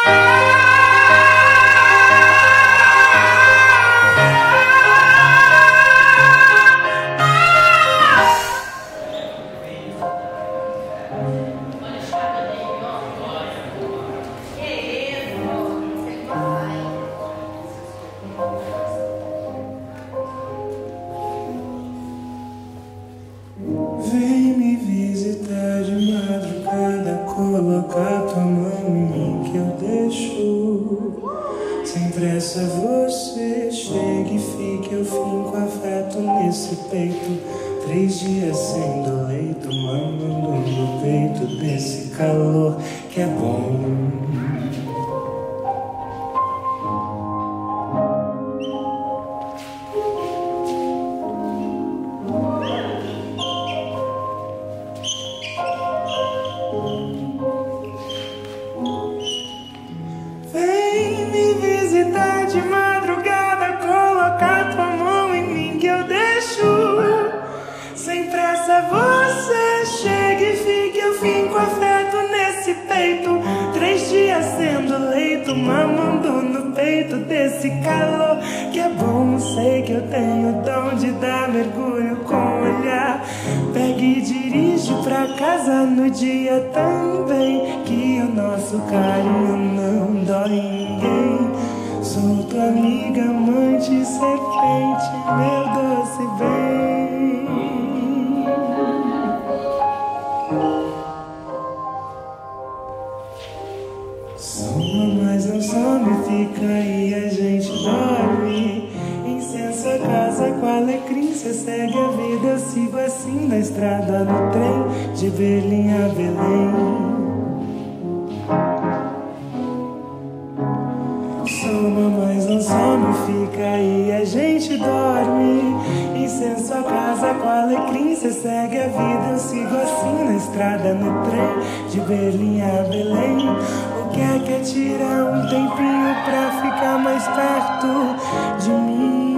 Vem me visitar de madrugada, coloca tua mão em mim que eu deixo. Sem pressa você chega e fica, eu finco afeto nesse peito. 3 dias sendo leito, mamando no peito desse calor que é bom. Vem me visitar de madrugada, colocar tua mão em mim que eu deixo. Sem pressa você chega e fica, eu finco afeto nesse peito. 3 dias sendo leito, mamando no peito desse calor que é bom. Sei que eu tenho o dom de dar mergulho com o olhar. Pega e dirige pra casa no dia também, que o nosso carinho não dói em ninguém. Sou tua amiga, amante, serpente, meu doce bem. Soma, mas não some, fica aí, a gente dorme. Incenso a casa com alecrim, cê segue a vida, eu sigo assim na estrada, no trem, de Berlim a Belém. Soma, mas não some, fica aí, a gente dorme. Incenso a casa com alecrim, cê segue a vida, eu sigo assim na estrada, no trem, de Berlim a Belém. O que é que é tirar um tempinho pra ficar mais perto de mim?